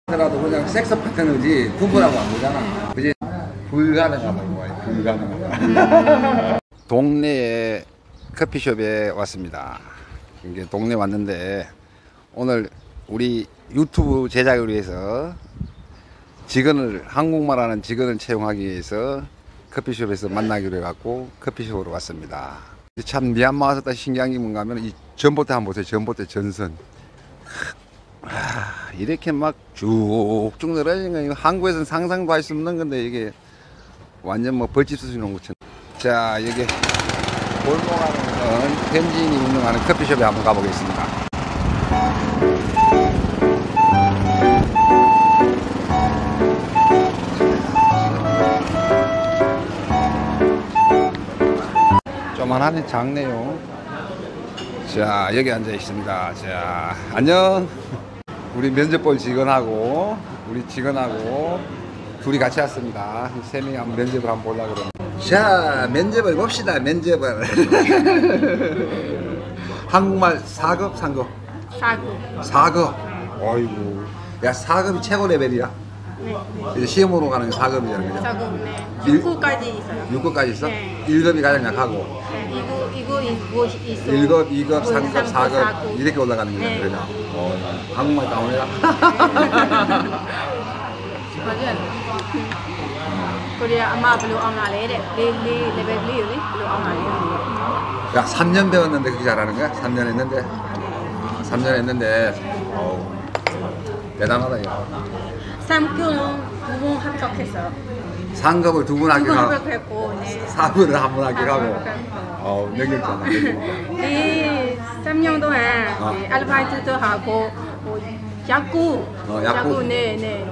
라도 그냥 섹스 파트너지 부부라고 안 보잖아. 그지? 불가능하다고 봐요. 불가능하다. 동네에 커피숍에 왔습니다. 이게 동네 왔는데 오늘 우리 유튜브 제작을 위해서 직원을 한국말하는 직원을 채용하기 위해서 커피숍에서 만나기로 해갖고 커피숍으로 왔습니다. 참 미얀마 와서 신기한 게 뭔가 하면 이 전봇대 한번 보세요. 전봇대 전선. 이렇게 막 쭉쭉 늘어지는 거 한국에서는 상상도 할 수 없는 건데 이게 완전 뭐 벌집 수준인 것처럼. 자, 여기 골목하는 현지인이 운영하는 커피숍에 한번 가보겠습니다. 조만하니 작네요. 자, 여기 앉아 있습니다. 자, 안녕. 우리 면접 볼 직원하고 우리 직원하고 둘이 같이 왔습니다. 세 명이 한번 면접을 한번 보려고 그러면. 자, 면접을 봅시다. 면접을. 한국말 4급, 3급? 4급. 4급. 어이구. 야, 4급이 최고 레벨이야. 네. 이제 시험으로 가는 게 4급이잖아. 그죠? 4급, 네. 6급까지 있어요. 6급까지 있어? 네. 1급이 가장 약하고. 네, 이거 있어. 1급, 2급, 3급, 3급, 4급 이렇게 올라가는 거잖아. 네. 그죠? 한국말 다운해라. 맞아요. 그래 아마 별로 안 하래. 레벨 4 별로 안 하래. 야, 3년 배웠는데 그렇게 잘하는 거야? 3년 했는데? 3년 했는데 어우, 대단하다 이거. 3급은 2번 합격했어요. 3급을 2번 2번 합격하고 합격했고, 네. 4급을 한 번 합격하고 합격했고. 어우, 능력자다. 이 3년 동안 네, 아르바이트도 하고 야구, 야구. 네.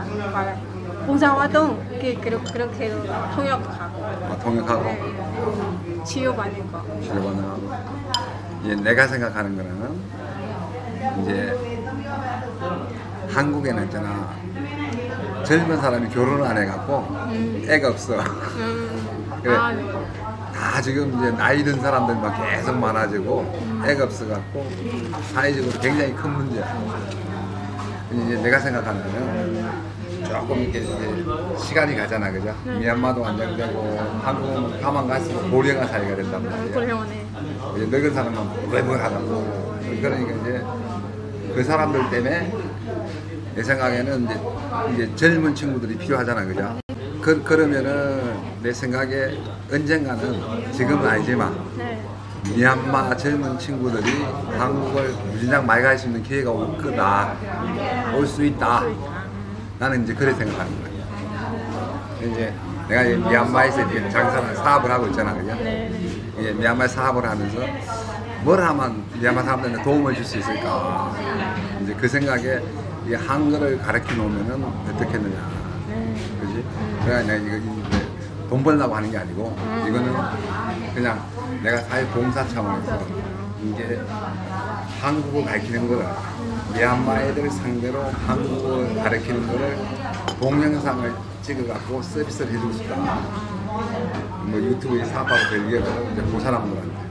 봉사활동 그렇게 통역하고. 통역하고 치료받는 거. 치료받는 하고. 이제 내가 생각하는 거는 이제 한국에는 있잖아, 젊은 사람이 결혼을 안 해갖고 애가 없어. 그래. 네. 다 지금 이제 나이 든 사람들만 계속 많아지고 애가 없어갖고 사회적으로 굉장히 큰 문제야. 이제 내가 생각하는 거는 조금 이렇게 이제 시간이 가잖아, 그죠? 미얀마도 안정되고 한국은 가만 갔으면 고령화 사회가 된단 말이야. 고령화네. 이제 늙은 사람만 외벌하다고. 그러니까 이제 그 사람들 때문에 내 생각에는 이제 젊은 친구들이 필요하잖아, 그죠? 그러면은 내 생각에 언젠가는, 지금은 아니지만 네. 미얀마 젊은 친구들이 한국을 무진장 많이 갈 수 있는 기회가 올 거다, 올 수 있다. 나는 이제 그래 생각하는 거야. 이제 내가 미얀마에서 이렇게 장사를 사업을 하고 있잖아, 그죠? 네. 이제 미얀마 사업을 하면서 뭘 하면 미얀마 사람들한테 도움을 줄 수 있을까? 이제 그 생각에 이 한글을 가르쳐 놓으면은 어떻겠느냐, 그지? 그러니까 내가 이거 이제 돈 벌려고 하는 게 아니고 이거는 그냥 내가 사회 봉사 차원에서 이게 한국을 가르치는 거를, 미얀마 애들 상대로 한국을 가르치는 거를 동영상을 찍어갖고 서비스를 해주고 싶다. 뭐 유튜브에 사업하고 별개로 이제 그 사람들한테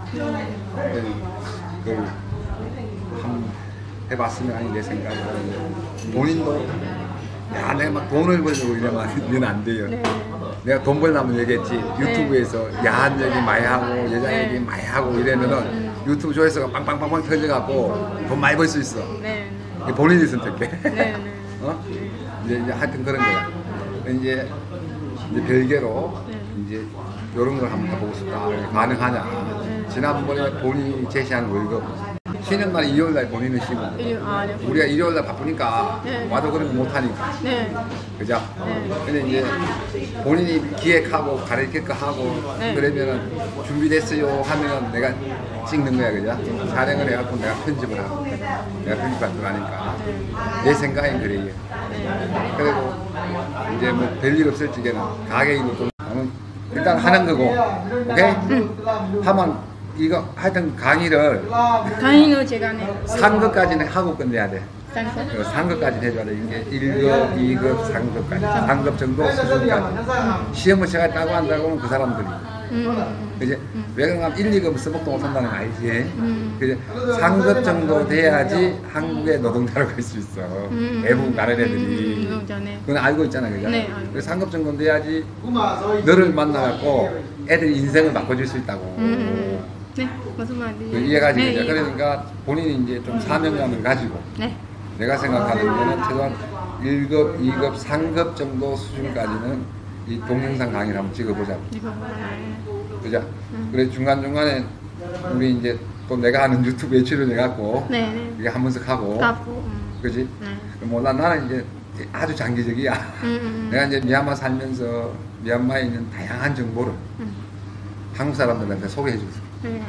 그걸 한번 해봤으면 하는 내 생각이고, 본인도 야, 내가 막 돈을 벌려고 이러면 안 돼요. 네. 내가 돈 벌려면 얘기했지. 유튜브에서 야한 얘기 많이 하고 여자 얘기 많이 하고 이러면은 유튜브 조회수가 빵빵빵빵 터져갖고 돈 많이 벌 수 있어. 네. 본인이 선택해. 네. 어? 이제 하여튼 그런 거야. 이제 별개로 이제 이런 걸 한번 해보고 싶다. 가능하냐? 지난번에 본인이 제시한 월급 쉬는 날 일요일날 본인은 쉬고, 네. 우리가 일요일날 바쁘니까 네. 와도 그러면 못하니까. 네. 그죠? 네. 근데 이제 본인이 기획하고 가르칠 거 하고 네. 그러면은 준비됐어요 하면 내가 찍는 거야, 그죠? 촬영을 해갖고 내가 편집을 하고, 내가 편집할 줄 아니까. 내 생각엔 그래요. 그리고 이제 뭐 별일 없을 적에는 가게 일도 좀 일단 하는 거고, 오케이? 하면 이거 하여튼 강의를 제가 네. 3급까지는 하고 끝내야 돼. 3급? 3급까지 해줘야 돼. 이게 1급, 2급, 3급까지. 3급 정도 수준까지. 시험을 제가 따고 한다고는 그 사람들이 그지? 외국인 1, 2급 써먹도 못한다는 거 알지? 그지? 상급 정도 돼야지 한국에 노동자로 갈 수 있어. 외국 가는 애들이. 그건 알고 있잖아, 그죠? 네, 그래서 상급 정도 돼야지 너를 만나갖고 애들이 인생을 바꿔줄 수 있다고. 네, 무슨 말인지. 이해가 네, 되죠? 이해가. 그러니까 본인이 이제 좀 사명감을 가지고 네. 내가 생각하는 거는 최소한 1급, 2급, 3급 정도 수준까지는 이 동영상 강의를 한번 찍어보자고. 이거 뭐예요? 그죠? 그래 중간중간에 우리 이제 또 내가 하는 유튜브에 출연해갖고 네, 네. 이게 한 번씩 하고 까고. 그지? 네. 뭐 나는 이제 아주 장기적이야. 내가 이제 미얀마 살면서 미얀마에 있는 다양한 정보를 한국 사람들한테 소개해 줬어. 네.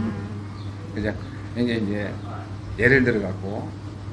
그죠? 이게 이제 예를 들어갖고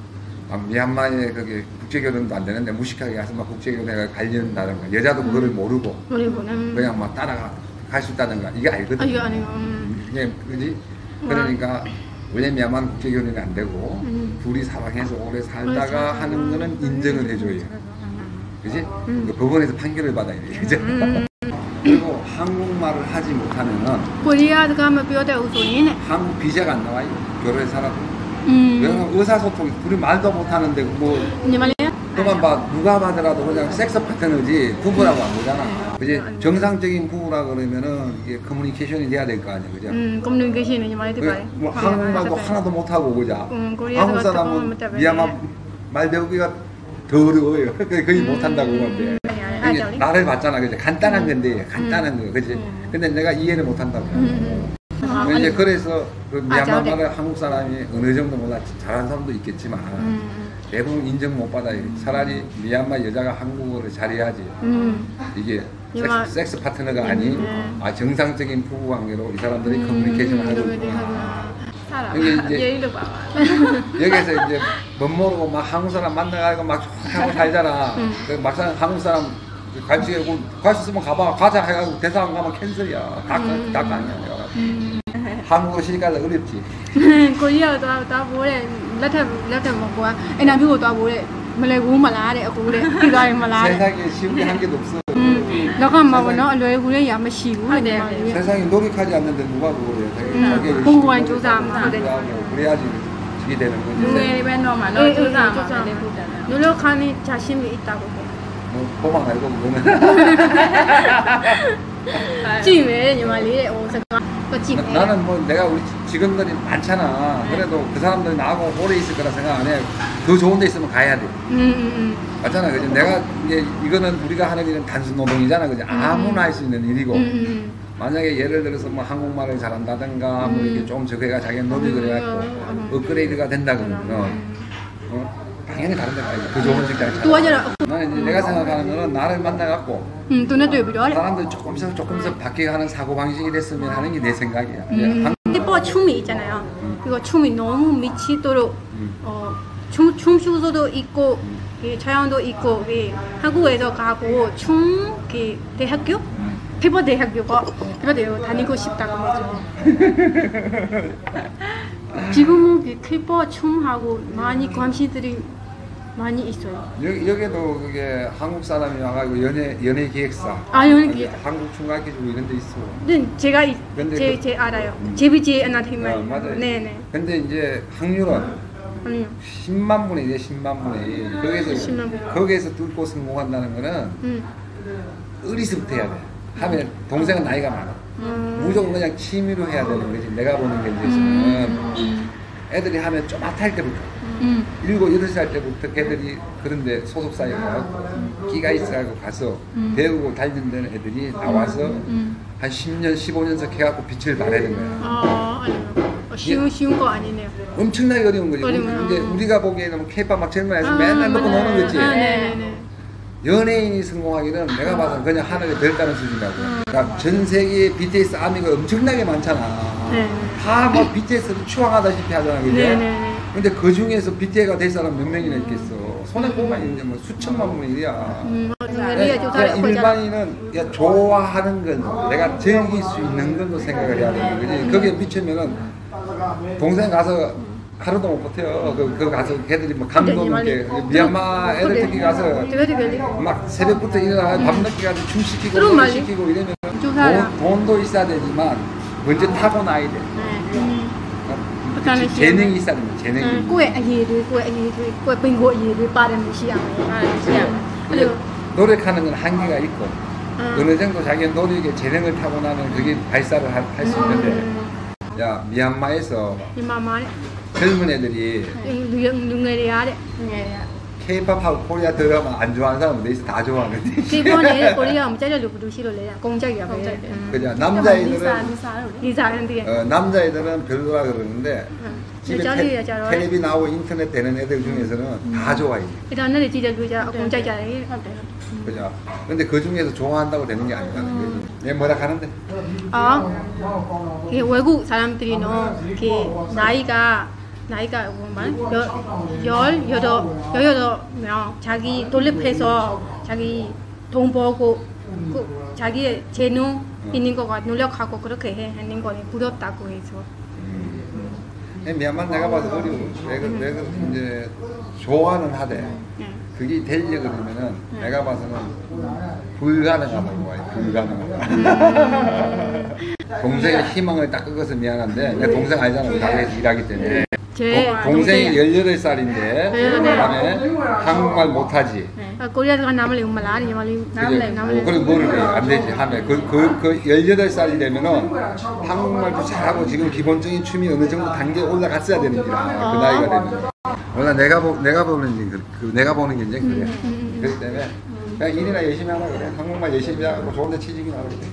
미얀마에 그게 국제결혼도 안 되는데 무식하게 가서 막 국제결혼에 관련다든가 여자도 그거를 모르고 모르고는 그냥 막 따라갈 수 있다든가 이게 알거든. 아, 이거 아니고. 이게 그지? 그러니까 원래 미얀마는 국제결혼이 안 되고 둘이 사랑해서 오래 살다가 하는 거는 인정을 해줘요. 그지? 그 법원에서 판결을 받아야 돼. 그죠? 그리고 한국말을 하지 못하면은 코리아 가면 뼈대 우소인. 한국 비자가 안 나와요. 결혼해 살아도. 왜냐면 의사소통이 둘이 말도 못하는데 뭐 니말이야? 또만 봐 누가 봐더라도 그냥 섹스 파트너지 부부라고 안 보잖아. 그지? 정상적인 부부라 그러면은 이게 커뮤니케이션이 돼야 될 거 아니야, 그죠? 커뮤니케이션이 니말이 돼봐요. 뭐 한국말도 하나도 못하고 그죠? 코리아도 한국 사람은 같은 거 미얀마 말 배우기가 더 어려워요. 거의 못한다고 하는데 이게 나를 봤잖아, 그죠? 간단한 건데 간단한 거, 그지? 근데 내가 이해를 못한다고. 이제 그래서 그 미얀마 말을 한국 사람이 어느 정도 몰라 잘하는 사람도 있겠지만 대부분 인정 못 받아요. 차라리 미얀마 여자가 한국어를 잘해야지. 이게 섹스 파트너가 아닌 정상적인 부부 관계로 이 사람들이 커뮤니케이션을 하고 있고. 예의를 봐. 여기서 이제 못 모르고 막 한국 사람 만나가지고 막 좋다고 살잖아. 막상 한국 사람 갈 수 있으면 가봐. 가자 해가지고 대사관 가면 캔슬이야. 닭 아니야. 한국어로 시집가기 어렵지. 코리아 다 보래. lettre 먹고 인터뷰 다 보래. 말레고 말아래 고래. 기다려 말아래. 세상에 쉬운 게 한 개도 없어. 너가 뭐너 얼굴에 야 마시고 네. 세상에 노력하지 않는데 누가 그거래. 공부한 조사만 돼. 그래야지 이게 되는 거지. 누구의 너만 너 조사만 돼. 노력하는 자신이 있다고. 뭐 보만 알고 그거는. 찜에 니말이 나는 뭐 내가 우리 직원들이 많잖아. 그래도 그 사람들이 나하고 오래 있을 거라 생각 안 해. 더 좋은 데 있으면 가야 돼. 맞잖아. 그지? 내가 이제 이거는 우리가 하는 일은 단순 노동이잖아. 그지? 아무나 할 수 있는 일이고. 만약에 예를 들어서 뭐 한국말을 잘한다든가 뭐 이렇게 좀 저기가 자기가 노력을 해갖고 업그레이드가 된다 그러면 당연히 다른 데 가야지. 더 좋은 직장에 찾아. 나는 이제 내가 생각하는 거는 나를 만나갖고 사람들이 조금씩 바뀌어가는 사고방식이 됐으면 하는 게 내 생각이야. 힙합 춤이 있잖아요. 그거 춤이 너무 미치도록 춤추서도 있고 자연도 있고 한국에서 가고 춤 대학교? 힙합 대학교가 다니고 싶다고 하죠. 지금은 힙합 춤하고 많이 관심들이 많이 있어요. 여기도 그게 한국 사람이 와가지고 연예 기획사. 연예 기획사. 한국 춤가르쳐주고 이런 데 있어. 네, 제가 제 알아요. JBJ 엔터테인먼트. 맞아요. 네네. 근데 이제 확률은 10만 분의 10만 분의 거기에서 뚫고 성공한다는 거는 어리서부터 해야 돼. 하면 동생은 나이가 많아. 무조건 그냥 취미로 해야 되는 거지. 내가 보는 게 있으면 애들이 하면 좀 아탈 때부터 7, 8살 때부터 걔들이 그런데 소속사에 가고 끼가 있어가지고 가서 배우고 다니는 데는 애들이 나와서 한 10년, 15년씩 해갖고 빛을 발하는 거야. 쉬운 거 아니네요. 엄청나게 어려운 거지. 근데 우리가 보기에는 케이팝 막 젊은 애들 맨날 먹고 노는 거지. 연예인이 성공하기는 내가 봐서 그냥 하늘에 별 따는 수준이라고. 그러니까 전 세계에 BTS 아미가 엄청나게 많잖아. 다 뭐 BTS를 추앙하다시피 하잖아, 그죠? 근데 그 중에서 BTS가 될 사람 몇 명이나 있겠어. 손에 꼽으면 있는데 뭐 수천만 분이야. 일반인은 야, 좋아하는 건 내가 즐길 수 있는 걸로 생각을 해야 되는 거지. 거기에 미치면은 동생 가서 하루도 못 버텨요. 그 가서 걔들이 뭐 감독님께 미얀마 애들 특히 가서 막 새벽부터 일어나 밤늦게 가서 춤 시키고 노래 시키고 이러면 조사라. 돈도 있어야 되지만 먼저 타고나야 돼. 그치, 재능이 있어야 된다. 재능이. 꼬에 아예들, 꼬에 아예들, 꼬에 빙고 아예들 빠른 시야. 그리고 노력하는 건 한계가 있고 어느 정도 자기 노력에 재능을 타고나면 그게 발사를 할 수 있는데 야 미얀마에서 이마마네. 젊은 애들이 누구래야래. K-팝하고 코리아 드라마 안 좋아하는 사람은 있어 다 좋아하는데 일본에 코리아 못 잘려 누구도 싫어래. 공작이야. 그죠 남자애들은 리사는데. 남자애들은 별로라 그러는데 집에 텔레비 나오고 인터넷 되는 애들 중에서는 다 좋아해. 일단 너네 진짜 그자 공작이야. 그죠? 근데 그 중에서 좋아한다고 되는 게 아니라는 거지. 얘 뭐라 하는데? 그 외국 사람들이 그 나이가 뭐만 18명 자기 독립해서 자기 돈 벌고 그 자기의 재능 있는 거가 노력하고 그렇게 하는 거니 부럽다고 해서. 미얀마 내가 봐도 어려워. 왜 이제 좋아는 하대. 그게 되려고 그러면은 내가 봐서는 불가능하다고 봐요. 불가능하다. 동생의 희망을 딱 끄고서 미안한데 내 동생 알잖아. 가게에서 일하기 때문에. 동생이 18살인데 그다음에 한국말 못하지. 코리아가 남을 못 말하니 그리고 뭐를 안 되지 하면 그 18살이 되면은 한국말도 잘하고 지금 기본적인 춤이 어느 정도 단계에 올라갔어야 되는 거야. 그 나이가 되면. 원래 내가 보는 게 이제 그래. 그렇기 때문에 그냥 일이나 열심히 하라 그래. 한국말 열심히 하고 좋은데 취직이나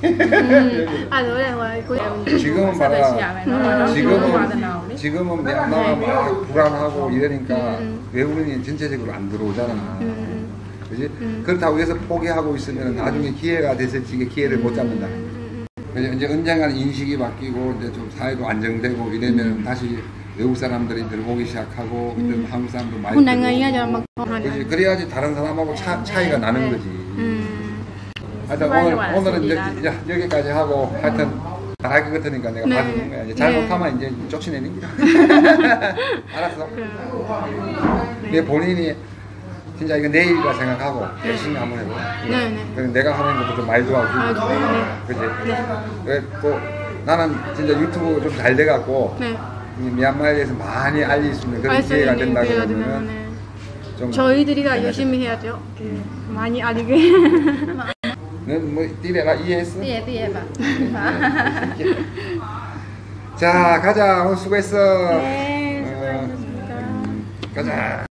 그래. 지금은 봐라. 지금은 미얀마가 불안하고 이러니까 외국인이 전체적으로 안 들어오잖아. 그지? 그렇다고 해서 포기하고 있으면 나중에 기회가 됐을 때 기회를 못 잡는다. 이제 언젠가는 인식이 바뀌고 이제 좀 사회도 안정되고 이러면 다시 외국 사람들이 들어오기 시작하고 그때 한국 사람도 많이 들어오고 그래야지 다른 사람하고 차이가 나는 거지. 하여튼 오늘은 이제 여기까지 하고 하여튼 잘할 것 같으니까 내가 봐주는 거야. 이제 잘못하면 이제 쫓아내는 거야. 알았어? 근데 본인이 진짜 이거 내 일이라 생각하고 열심히 한번 해봐. 그럼 내가 하는 것도 좀 많이 도와주고. 그치? 왜 또 나는 진짜 유튜브 좀 잘 돼갖고 미얀마에 대해서 많이 알릴 수 있는 그런 기회가 된다 그러면 좀 저희들이가 열심히 해야죠. 많이 알리게. 넌 뭐 띠레가 이해했어? 띠에 봐. 자 가자 오늘 수고했어. 네, 수고하셨습니다. 가자.